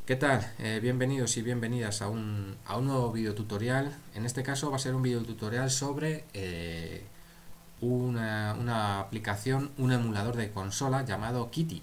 ¿Qué tal? Bienvenidos y bienvenidas a un nuevo video tutorial. En este caso va a ser un video tutorial sobre una aplicación, un emulador de consola llamado Kitty.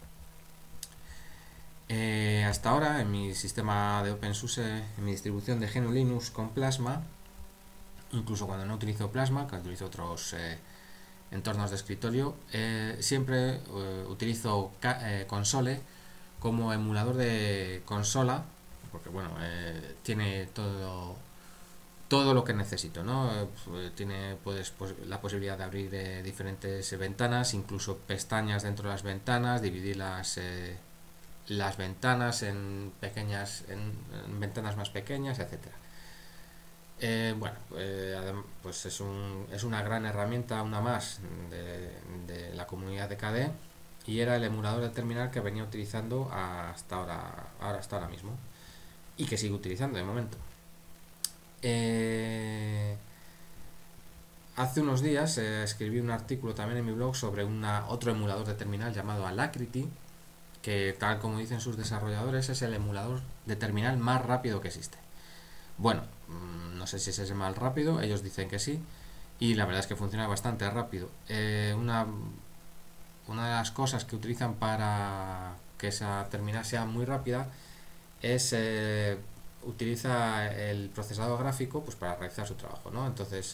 Hasta ahora en mi sistema de OpenSUSE, en mi distribución de GNU Linux con Plasma, incluso cuando no utilizo Plasma, que utilizo otros entornos de escritorio, siempre utilizo Console como emulador de consola, porque bueno, tiene todo lo que necesito, ¿no? Tiene pues, la posibilidad de abrir diferentes ventanas, incluso pestañas dentro de las ventanas, dividir las ventanas en pequeñas, en ventanas más pequeñas, etcétera. Pues es una gran herramienta, una más de la comunidad de KDE, y era el emulador de terminal que venía utilizando hasta ahora mismo, y que sigo utilizando de momento. Hace unos días escribí un artículo también en mi blog sobre otro emulador de terminal llamado Alacrity, que tal como dicen sus desarrolladores es el emulador de terminal más rápido que existe. Bueno, no sé si es más rápido, ellos dicen que sí, y la verdad es que funciona bastante rápido. Una de las cosas que utilizan para que esa terminal sea muy rápida es utiliza el procesador gráfico pues para realizar su trabajo, ¿no? Entonces,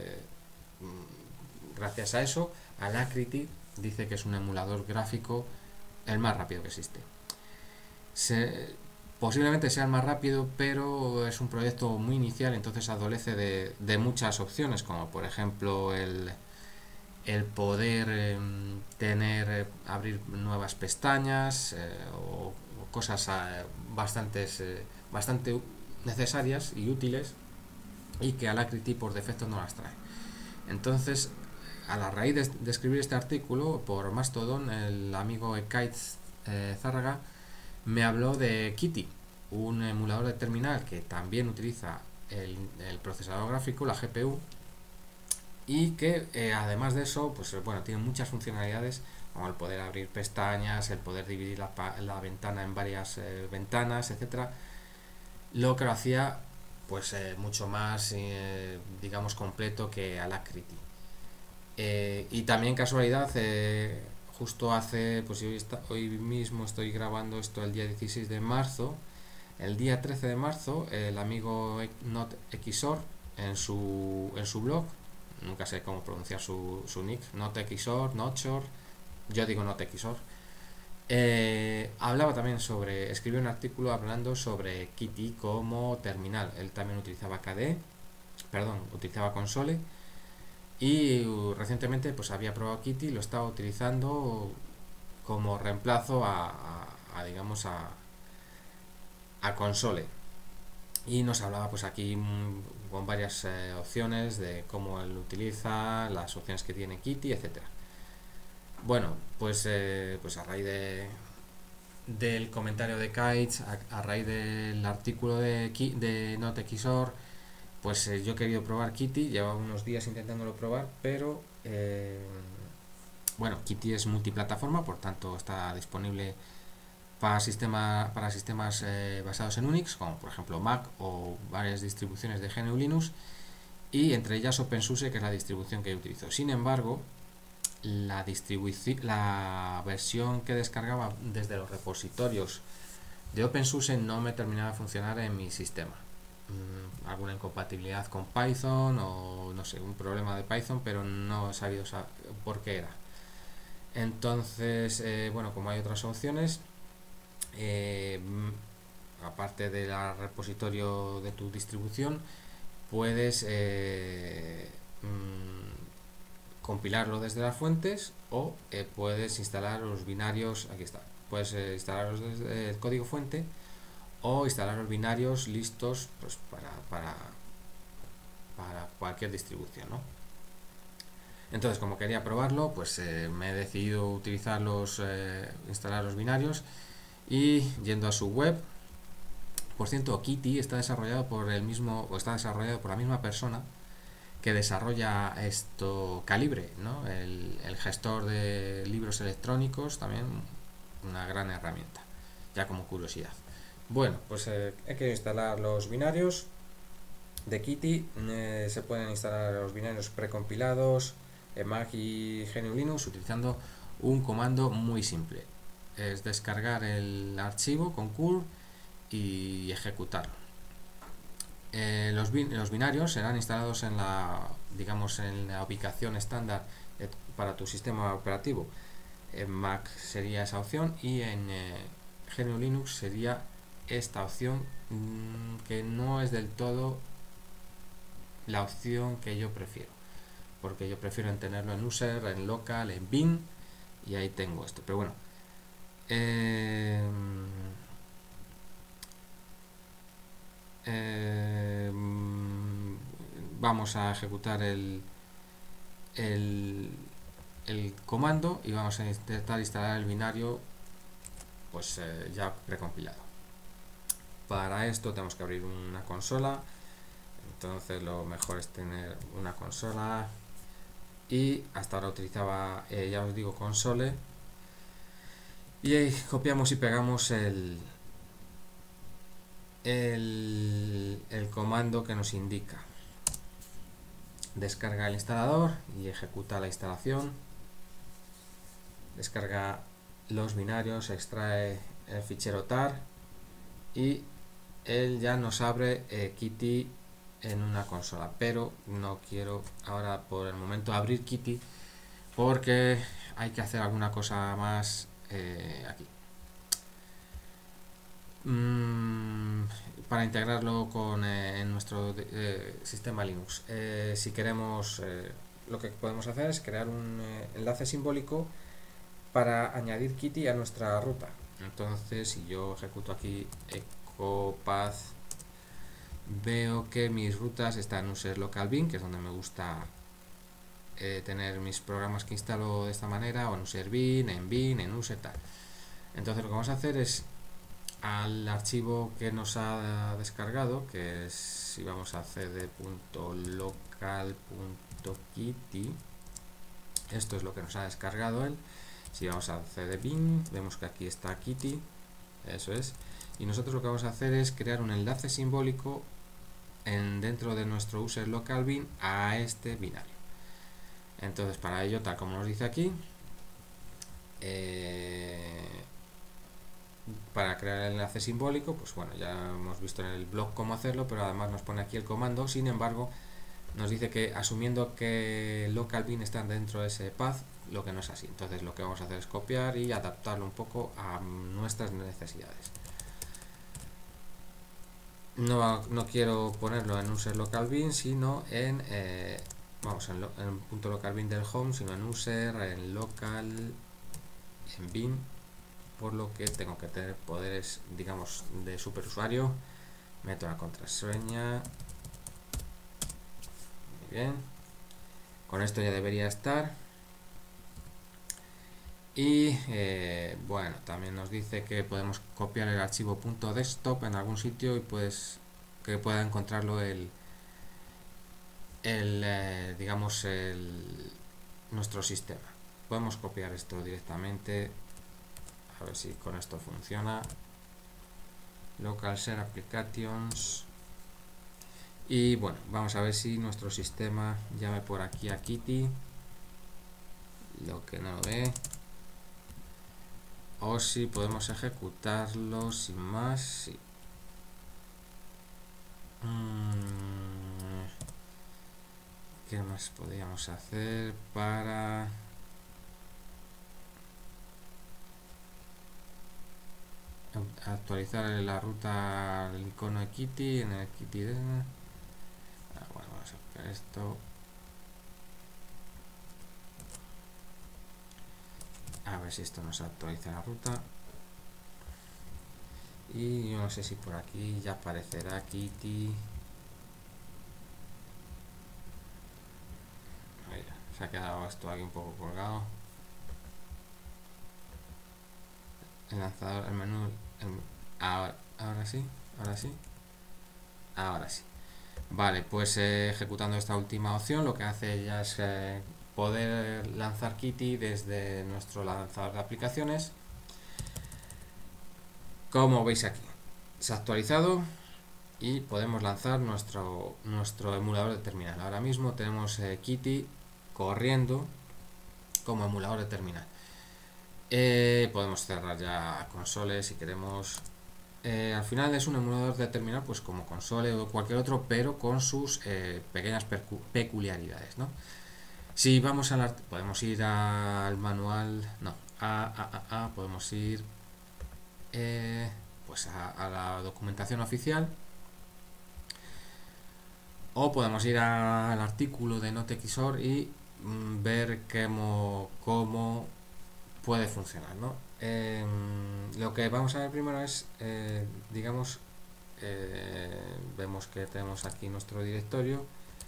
gracias a eso, Alacrity dice que es un emulador gráfico el más rápido que existe. Posiblemente sea el más rápido, pero es un proyecto muy inicial, entonces adolece de muchas opciones, como por ejemplo el poder abrir nuevas pestañas o cosas bastante necesarias y útiles, y que Alacrity por defecto no las trae. Entonces, a la raíz de escribir este artículo por Mastodon, el amigo Ekaitz Zárraga me habló de Kitty, un emulador de terminal que también utiliza el procesador gráfico, la GPU, y que además de eso, pues bueno, tiene muchas funcionalidades, como el poder abrir pestañas, el poder dividir la ventana en varias ventanas, etcétera, lo que lo hacía pues mucho más digamos completo que Alacrity. Y también casualidad, justo hace, pues hoy mismo estoy grabando esto el día 16 de marzo, el día 13 de marzo el amigo NotXor en su blog, nunca sé cómo pronunciar su nick, NotXor, Notchor, yo digo NotXor, hablaba también escribió un artículo hablando sobre Kitty como terminal. Él también utilizaba utilizaba Console, y recientemente pues había probado Kitty y lo estaba utilizando como reemplazo digamos a Console, y nos hablaba pues aquí con varias opciones de cómo él utiliza, las opciones que tiene Kitty, etcétera. Bueno, pues a raíz del comentario de Kites, a raíz del artículo de NotXor, pues yo he querido probar Kitty. Llevaba unos días intentándolo probar, pero bueno, Kitty es multiplataforma, por tanto está disponible para sistemas basados en Unix, como por ejemplo Mac o varias distribuciones de GNU Linux, y entre ellas OpenSUSE, que es la distribución que yo utilizo. Sin embargo, la versión que descargaba desde los repositorios de OpenSUSE no me terminaba de funcionar en mi sistema. Alguna incompatibilidad con Python o no sé, un problema de Python, pero no he sabido por qué era. Entonces, bueno, como hay otras opciones, aparte del repositorio de tu distribución, puedes compilarlo desde las fuentes, o puedes instalar los binarios. Aquí está, puedes instalarlos desde el código fuente o instalar los binarios listos pues para cualquier distribución, ¿no? Entonces, como quería probarlo, pues me he decidido instalar los binarios, y yendo a su web. Por cierto, Kitty está desarrollado por la misma persona que desarrolla Calibre, ¿no? El gestor de libros electrónicos, también una gran herramienta, ya como curiosidad. Bueno, pues he querido instalar los binarios de Kitty. Se pueden instalar los binarios precompilados en Mac y GNU Linux utilizando un comando muy simple. Es descargar el archivo con curl y ejecutarlo. Los binarios serán instalados en la ubicación estándar para tu sistema operativo. En Mac sería esa opción y en GNU Linux sería esta opción, que no es del todo la opción que yo prefiero, porque yo prefiero tenerlo en user, en local, en bin, y ahí tengo esto. Pero bueno, vamos a ejecutar el comando y vamos a intentar instalar el binario pues ya precompilado. Para esto tenemos que abrir una consola, entonces lo mejor es tener una consola, y hasta ahora utilizaba, ya os digo, console, y ahí copiamos y pegamos el comando que nos indica. Descarga el instalador y ejecuta la instalación. Descarga los binarios, extrae el fichero tar y él ya nos abre Kitty en una consola, pero no quiero ahora por el momento abrir Kitty porque hay que hacer alguna cosa más aquí para integrarlo con en nuestro sistema Linux. Si queremos, lo que podemos hacer es crear un enlace simbólico para añadir Kitty a nuestra ruta. Entonces, si yo ejecuto aquí ecopath, veo que mis rutas están en user local bin, que es donde me gusta tener mis programas que instalo de esta manera, o en user bin, en user tal. Entonces lo que vamos a hacer es al archivo que nos ha descargado, que es, si vamos a cd.local.kitty, esto es lo que nos ha descargado él. Si vamos a cd.bin, vemos que aquí está Kitty, eso es, y nosotros lo que vamos a hacer es crear un enlace simbólico dentro de nuestro user local bin a este binario. Entonces, para ello, tal como nos dice aquí, para crear el enlace simbólico, pues bueno, ya hemos visto en el blog cómo hacerlo, pero además nos pone aquí el comando. Sin embargo, nos dice que asumiendo que local bin está dentro de ese path, lo que no es así. Entonces lo que vamos a hacer es copiar y adaptarlo un poco a nuestras necesidades. No quiero ponerlo en user local bin, sino en en punto local bin del home, sino en user, en local, en bin, por lo que tengo que tener poderes, digamos, de superusuario. Meto la contraseña. Muy bien, con esto ya debería estar. Y bueno, también nos dice que podemos copiar el archivo .desktop en algún sitio y pues que pueda encontrarlo digamos nuestro sistema. Podemos copiar esto directamente, a ver si con esto funciona. Local share applications, y bueno, vamos a ver si nuestro sistema llame por aquí a Kitty, lo que no lo ve, o si podemos ejecutarlo sin más. Sí. ¿Qué más podríamos hacer para actualizar la ruta, el icono de Kitty en el Kitty? Bueno, vamos a hacer esto. A ver si esto nos actualiza la ruta. Y yo no sé si por aquí ya aparecerá Kitty. Ahí, se ha quedado esto aquí un poco colgado. El lanzador, el menú, ahora sí, ahora sí, ahora sí. Vale, pues ejecutando esta última opción, lo que hace ya es poder lanzar Kitty desde nuestro lanzador de aplicaciones, como veis aquí. Se ha actualizado y podemos lanzar nuestro emulador de terminal. Ahora mismo tenemos Kitty corriendo como emulador de terminal. Podemos cerrar ya consoles si queremos. Al final es un emulador de terminal, pues como console o cualquier otro, pero con sus pequeñas peculiaridades, ¿no? Si vamos podemos ir al manual, no, podemos ir pues a la documentación oficial, o podemos ir al artículo de NoteXOR y ver cómo puede funcionar, ¿no? Lo que vamos a ver primero es, digamos, vemos que tenemos aquí nuestro directorio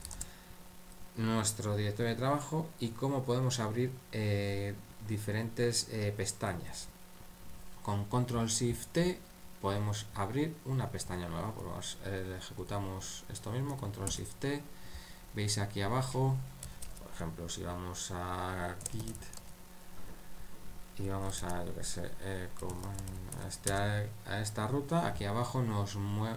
de trabajo y cómo podemos abrir diferentes pestañas. Con Control Shift T podemos abrir una pestaña nueva. Pues ejecutamos esto mismo, Control Shift T. Veis aquí abajo, por ejemplo, si vamos a Git y vamos a, yo que sé, a esta ruta, aquí abajo nos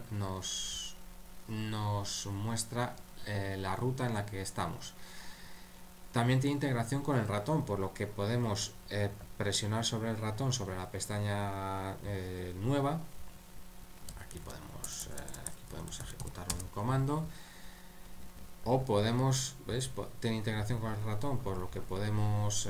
muestra la ruta en la que estamos. También tiene integración con el ratón, por lo que podemos presionar sobre el ratón, sobre la pestaña nueva. Aquí podemos ejecutar un comando, o podemos, ¿veis? Tiene integración con el ratón, por lo que podemos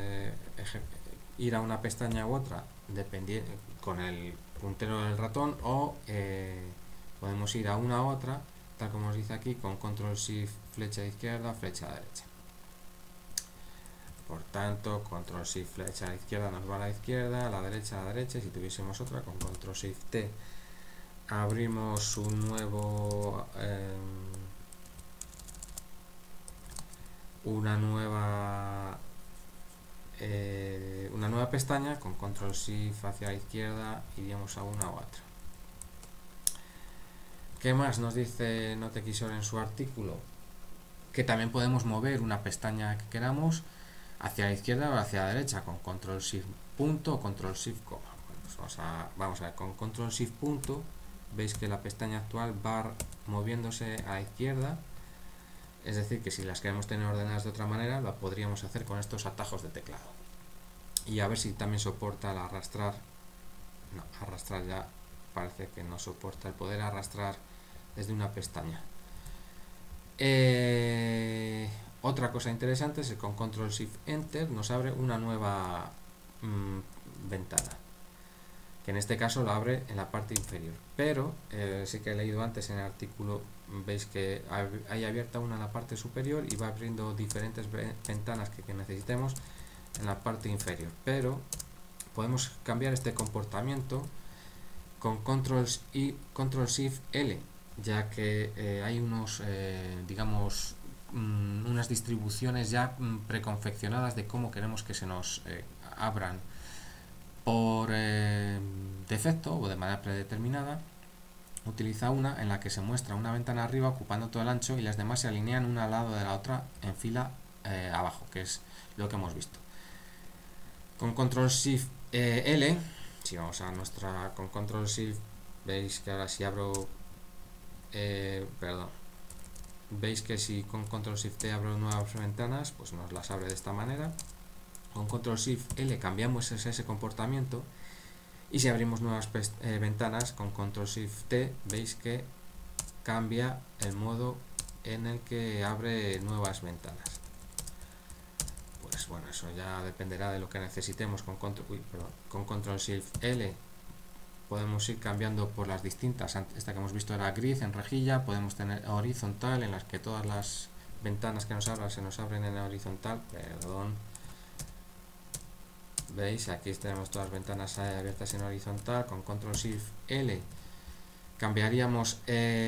ir a una pestaña u otra dependiendo con el puntero del ratón, o podemos ir a una u otra, tal como nos dice aquí, con Control Shift flecha de izquierda, flecha de derecha. Por tanto, Control Shift flecha a la izquierda nos va a la izquierda, a la derecha, y si tuviésemos otra, con Control Shift T abrimos un nuevo una nueva pestaña, con Control Shift hacia la izquierda iríamos a una u otra. ¿Qué más nos dice NoteXOR en su artículo? Que también podemos mover una pestaña que queramos hacia la izquierda o hacia la derecha con Control Shift punto o Control Shift coma. Bueno, pues vamos a ver, con Control Shift punto veis que la pestaña actual va moviéndose a la izquierda, es decir, que si las queremos tener ordenadas de otra manera, lo podríamos hacer con estos atajos de teclado. Y a ver si también soporta el arrastrar. No, arrastrar ya parece que no soporta el poder arrastrar desde una pestaña. Otra cosa interesante es que con Control Shift Enter nos abre una nueva ventana, que en este caso la abre en la parte inferior, pero sí que he leído antes en el artículo, veis que hay abierta una en la parte superior y va abriendo diferentes ventanas que necesitemos en la parte inferior, pero podemos cambiar este comportamiento con Control Shift L, ya que hay unos digamos unas distribuciones ya preconfeccionadas de cómo queremos que se nos abran por defecto o de manera predeterminada. Utiliza una en la que se muestra una ventana arriba ocupando todo el ancho y las demás se alinean una al lado de la otra en fila abajo, que es lo que hemos visto. Con Control Shift L, si vamos a con Control Shift, veis que ahora si abro veis que si con Control Shift T abro nuevas ventanas, pues nos las abre de esta manera. Con Control Shift L cambiamos ese comportamiento, y si abrimos nuevas ventanas con Control Shift T, veis que cambia el modo en el que abre nuevas ventanas. Pues bueno, eso ya dependerá de lo que necesitemos. Con Control Shift L podemos ir cambiando por las distintas. Esta que hemos visto era grid en rejilla, podemos tener horizontal, en las que todas las ventanas que nos abran se nos abren en horizontal. Veis, aquí tenemos todas las ventanas abiertas en horizontal. Con Control Shift L cambiaríamos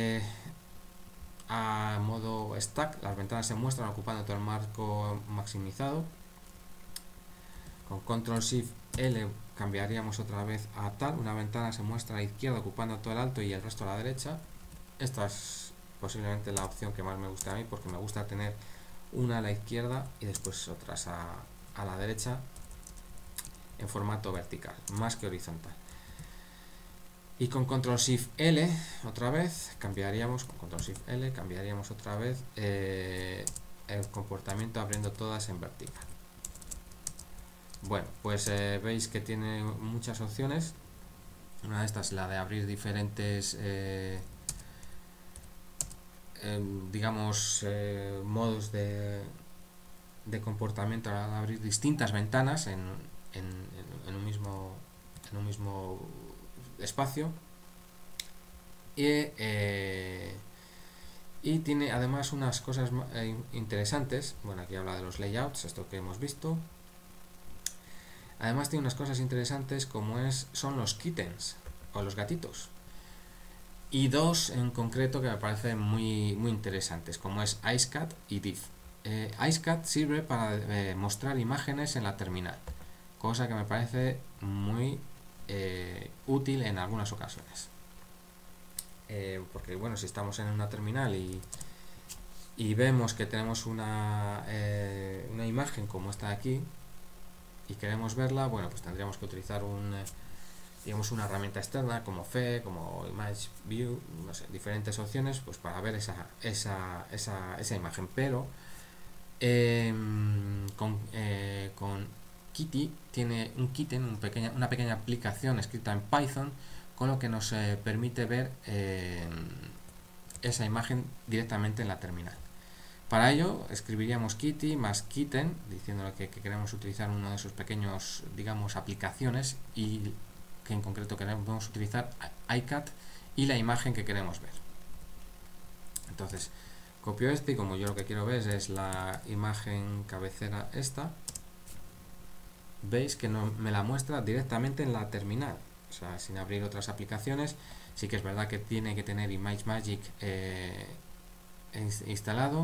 a modo stack, las ventanas se muestran ocupando todo el marco maximizado. Con Control Shift L cambiaríamos otra vez a tal, una ventana se muestra a la izquierda ocupando todo el alto y el resto a la derecha. Esta es posiblemente la opción que más me gusta a mí, porque me gusta tener una a la izquierda y después otras a la derecha en formato vertical, más que horizontal. Y con Control Shift L otra vez cambiaríamos, con Control Shift L cambiaríamos otra vez el comportamiento abriendo todas en vertical. Bueno, pues veis que tiene muchas opciones. Una de estas es la de abrir diferentes digamos modos de comportamiento al abrir distintas ventanas en un mismo espacio, y tiene además unas cosas interesantes. Bueno, aquí habla de los layouts, esto que hemos visto. Además tiene unas cosas interesantes como son los kittens o los gatitos, y dos en concreto que me parecen muy interesantes, como es IceCat y Div. IceCat sirve para mostrar imágenes en la terminal, cosa que me parece muy útil en algunas ocasiones, porque bueno, si estamos en una terminal y vemos que tenemos una imagen como esta de aquí y queremos verla, bueno, pues tendríamos que utilizar digamos una herramienta externa como FE, como Image View, no sé, diferentes opciones pues para ver esa imagen. Pero con Kitty tiene un kitten, una pequeña aplicación escrita en Python, con lo que nos permite ver esa imagen directamente en la terminal. Para ello escribiríamos Kitty más kitten, diciéndole que queremos utilizar uno de esos pequeños, digamos, aplicaciones, y que en concreto queremos utilizar iCat y la imagen que queremos ver. Entonces copio este, y como yo lo que quiero ver es la imagen cabecera esta, veis que no me la muestra directamente en la terminal, o sea, sin abrir otras aplicaciones. Sí que es verdad que tiene que tener ImageMagick instalado,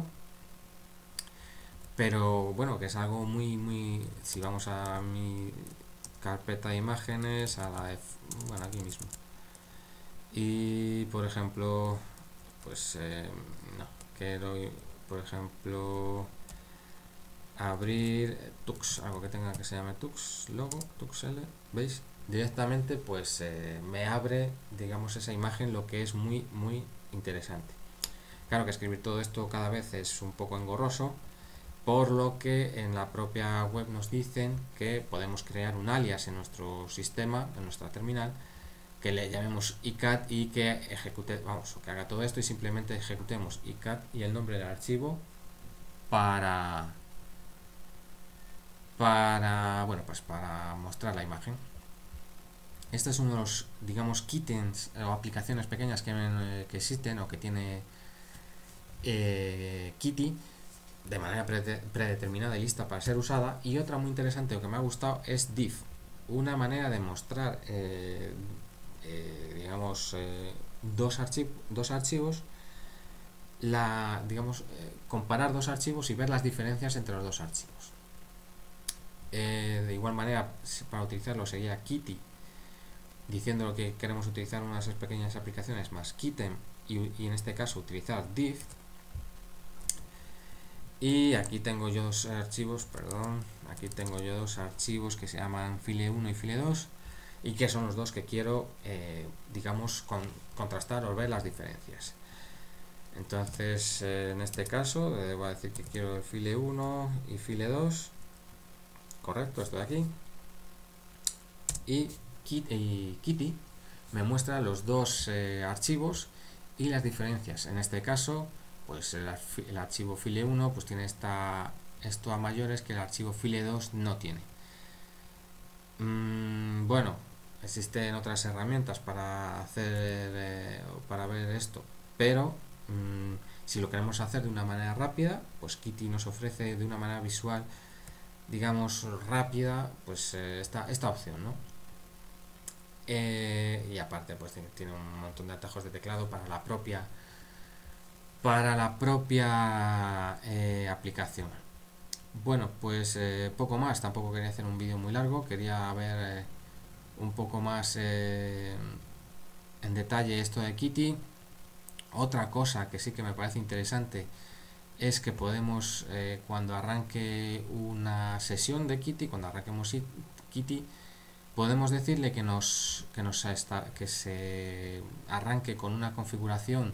pero bueno, que es algo muy... Si vamos a mi carpeta de imágenes, a la de... bueno, aquí mismo, y por ejemplo, pues no, quiero, por ejemplo, abrir Tux, algo que tenga que se llame Tux, logo, TuxL, ¿veis? Directamente pues me abre, digamos, esa imagen, lo que es muy interesante. Claro que escribir todo esto cada vez es un poco engorroso, por lo que en la propia web nos dicen que podemos crear un alias en nuestro sistema, en nuestra terminal, que le llamemos iCat y que ejecute, vamos, que haga todo esto, y simplemente ejecutemos iCat y el nombre del archivo para bueno, pues para mostrar la imagen. Este es uno de los, digamos, kittens o aplicaciones pequeñas que existen o que tiene Kitty de manera predeterminada y lista para ser usada. Y otra muy interesante o que me ha gustado es Div, una manera de mostrar digamos dos archivos, digamos, comparar dos archivos y ver las diferencias entre los dos archivos. De igual manera, para utilizarlo sería Kitty, diciendo que queremos utilizar unas de esas pequeñas aplicaciones, más kitten, y en este caso utilizar Div. Y aquí tengo yo dos archivos, aquí tengo yo dos archivos que se llaman file1 y file2, y que son los dos que quiero, digamos, contrastar o ver las diferencias. Entonces, en este caso, voy a decir que quiero el file1 y file2, correcto, esto de aquí, y Kitty me muestra los dos archivos y las diferencias. En este caso, pues el archivo file1 pues tiene esto a mayores que el archivo file2 no tiene. Bueno, existen otras herramientas para hacer para ver esto, pero si lo queremos hacer de una manera rápida, pues Kitty nos ofrece de una manera visual, digamos, rápida, pues esta opción, ¿no? Y aparte pues tiene un montón de atajos de teclado para la propia aplicación. Bueno, pues poco más, tampoco quería hacer un vídeo muy largo, quería ver un poco más en detalle esto de Kitty. Otra cosa que sí que me parece interesante es que podemos, cuando arranque una sesión de Kitty, cuando arranquemos Kitty, podemos decirle que se arranque con una configuración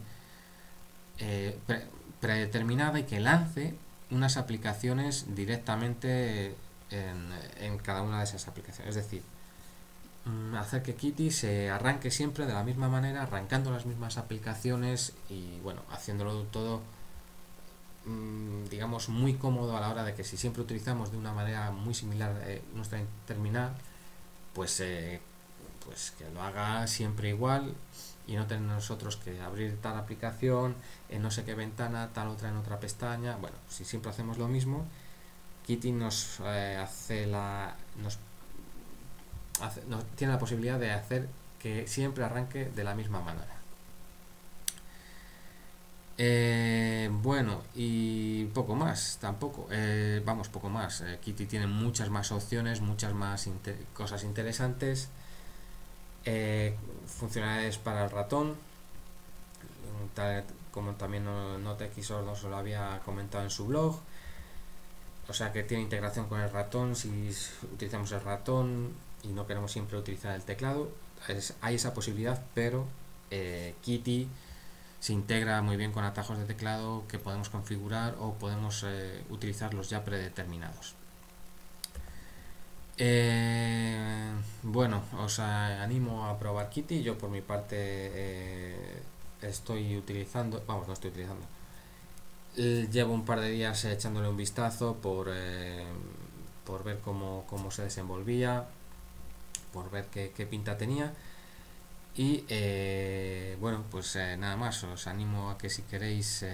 predeterminada y que lance unas aplicaciones directamente en cada una de esas aplicaciones. Es decir, hacer que Kitty se arranque siempre de la misma manera, arrancando las mismas aplicaciones y bueno, haciéndolo todo digamos muy cómodo a la hora de que si siempre utilizamos de una manera muy similar nuestra terminal, pues que lo haga siempre igual y no tener nosotros que abrir tal aplicación en no sé qué ventana, tal otra en otra pestaña. Bueno, si siempre hacemos lo mismo, Kitty tiene la posibilidad de hacer que siempre arranque de la misma manera. Bueno, y poco más, tampoco. Poco más. Kitty tiene muchas más opciones, muchas más cosas interesantes. Funcionalidades para el ratón, tal como también NoteXOR nos lo había comentado en su blog. O sea que tiene integración con el ratón. Si utilizamos el ratón y no queremos siempre utilizar el teclado, hay esa posibilidad, pero Kitty se integra muy bien con atajos de teclado que podemos configurar o podemos utilizarlos ya predeterminados. Bueno, os animo a probar Kitty. Yo por mi parte estoy utilizando, no estoy utilizando, llevo un par de días echándole un vistazo por ver cómo se desenvolvía, por ver qué pinta tenía. Y bueno, pues nada más, os animo a que si queréis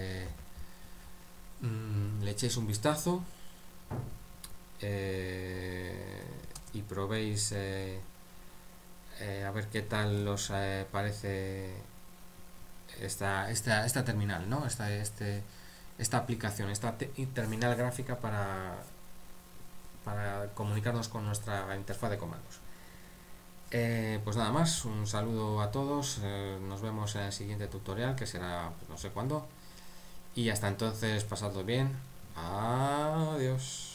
le echéis un vistazo y probéis a ver qué tal os parece esta terminal, ¿no? Esta aplicación, esta terminal gráfica para comunicarnos con nuestra interfaz de comandos. Pues nada más, un saludo a todos, nos vemos en el siguiente tutorial que será no sé cuándo y hasta entonces pasadlo bien, adiós.